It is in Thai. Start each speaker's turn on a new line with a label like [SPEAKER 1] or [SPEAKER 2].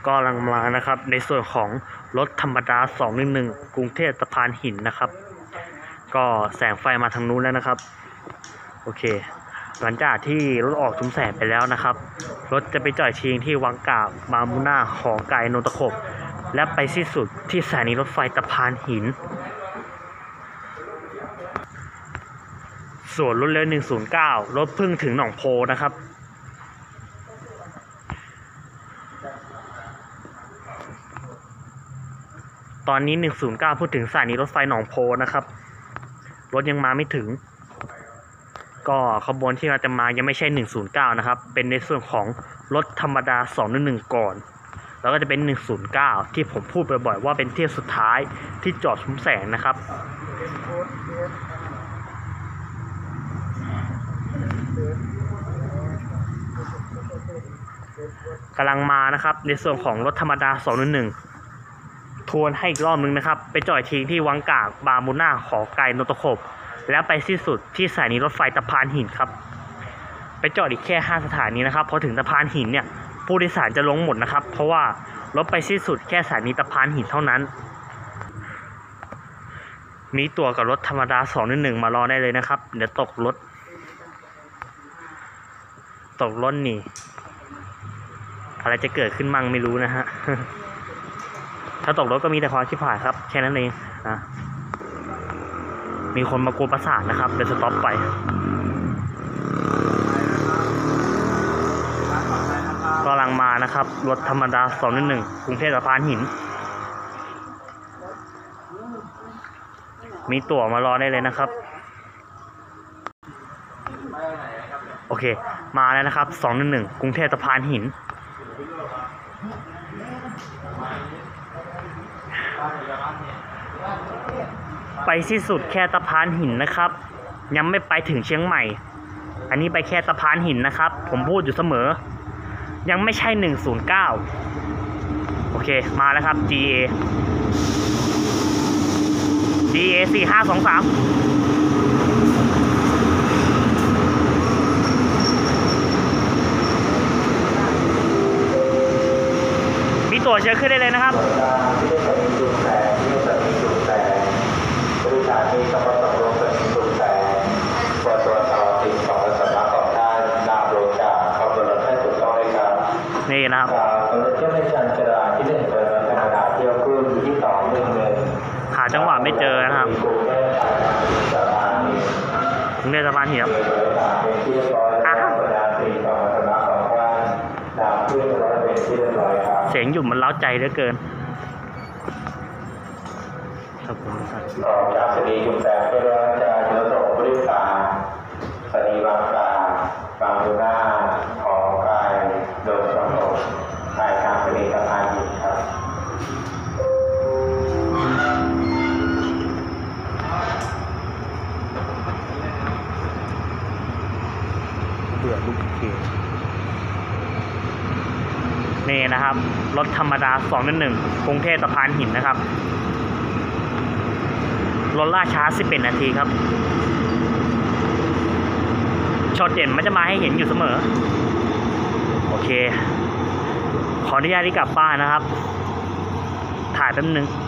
[SPEAKER 1] ก็กำลังมานะครับในส่วนของรถธรรมดา211กรุงเทพสะพานหินนะครับก็แสงไฟมาทางนู้นแล้วนะครับโอเคหลังจากที่รถออกชุมแสงไปแล้วนะครับรถจะไปจอดชิงที่วังกาบบางมุนาหอไก่นนทขบและไปสิ้นสุดที่สถานีรถไฟสะพานหินส่วนรถเร็ว109รถเพิ่งถึงหนองโพนะครับตอนนี้109พูดถึงสถานีรถไฟหนองโพนะครับรถยังมาไม่ถึงก็ขบวนที่เราจะมายังไม่ใช่109นะครับเป็นในส่วนของรถธรรมดา211ก่อนแล้วก็จะเป็น109ที่ผมพูดบ่อยๆว่าเป็นเที่ยวสุดท้ายที่จอดชุมแสงนะครับกำลังมานะครับในส่วนของรถธรรมดา211ทวนให้อีกรอบนึงนะครับไปจอดทิ้งที่วังกาบบางมุนาหอไก่นนทขบแล้วไปสิ้นสุดที่สถานีรถไฟสะพานหินครับไปจอดอีกแค่5สถานีนะครับพอถึงสะพานหินเนี่ยผู้โดยสารจะลงหมดนะครับเพราะว่ารถไปสิ้นสุดแค่สถานีสะพานหินเท่านั้นมีตั๋วกับรถธรรมดา211มารอได้เลยนะครับเดี๋ยวตกรถนี่อะไรจะเกิดขึ้นมั่งไม่รู้นะฮะ ถ้าตกรถก็มีแต่ความชิบหายครับแค่นั้นเองนะมีคนมากวนประสาทนะครับเดี๋ยวสต็อปไปกำลังมานะครับรถธรรมดา211กรุงเทพสะพานหินมีตั๋วมารอได้เลยนะครับโอเคมาแล้วนะครับ211กรุงเทพสะพานหินไปสิ้นสุดแค่สะพานหินนะครับยังไม่ไปถึงเชียงใหม่อันนี้ไปแค่สะพานหินนะครับผมพูดอยู่เสมอยังไม่ใช่109โอเคมาแล้วครับ GA 4523มีตั๋วเชิญขึ้นได้เลยนะครับนี่นะครับหาจังหวะไม่เจอนะครับถึงในสะพานหินเสียงหยุ่มมันเล้าใจเหลือเกินครับผม
[SPEAKER 2] ออกจากสถานีชุมแสงเพื่อจะเดินส่งผู้โดยสารสถานีบางกาบางมุนาหอไก่นนทขบปลายทางสถานีสะพานหินครับ
[SPEAKER 1] เบื่อลูกเกดนี่นะครับรถธรรมดา211กรุงเทพสะพานหินนะครับรถล่าช้า11นาทีครับช็อตเด่นมันจะมาให้เห็นอยู่เสมอโอเคขออนุญาตที่กลับบ้านนะครับถ่ายแป๊บนึง